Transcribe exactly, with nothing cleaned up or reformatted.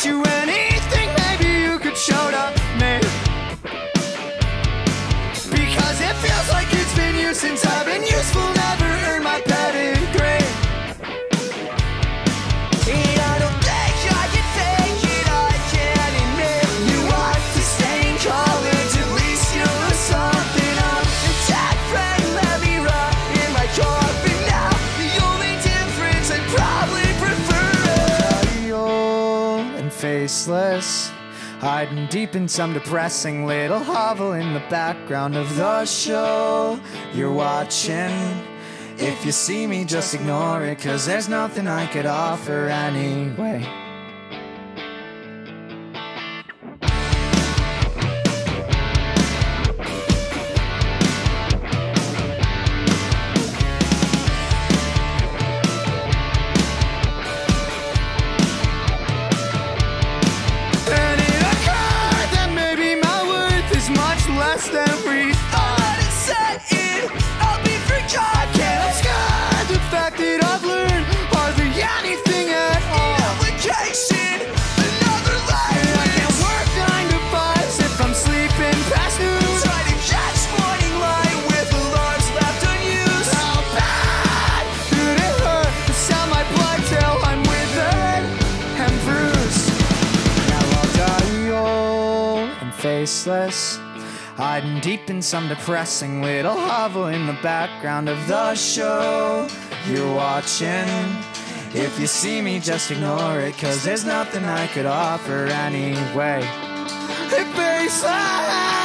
you anything, maybe you could show to me. Because it feels like it's been years since I've been useful, never earned my pedigree. And I don't think I can fake it, I can't admit you want to stay in college, at least you'll lose something. I'm a dead friend, let me rot in my coffin now. The only difference I'd probably prefer it. Old and faceless, hiding deep in some depressing little hovel in the background of the show you're watching. If you see me, just ignore it, 'cause there's nothing I could offer anyway. And it occurred that maybe my worth is much less than we thought. It said it, I'll be forgotten. Can't obscure the fact that I've learned hardly anything at all. Application, another life. And I can't work nine to fives if I'm sleeping past noon. Try to catch morning light with alarms left unused. How bad could it hurt to sound my blood till I'm withered and bruised? Now I'll die old and faceless, hiding deep in some depressing little hovel in the background of the show you're watching. If you see me, just ignore it, 'cause there's nothing I could offer anyway. Hey, baseline.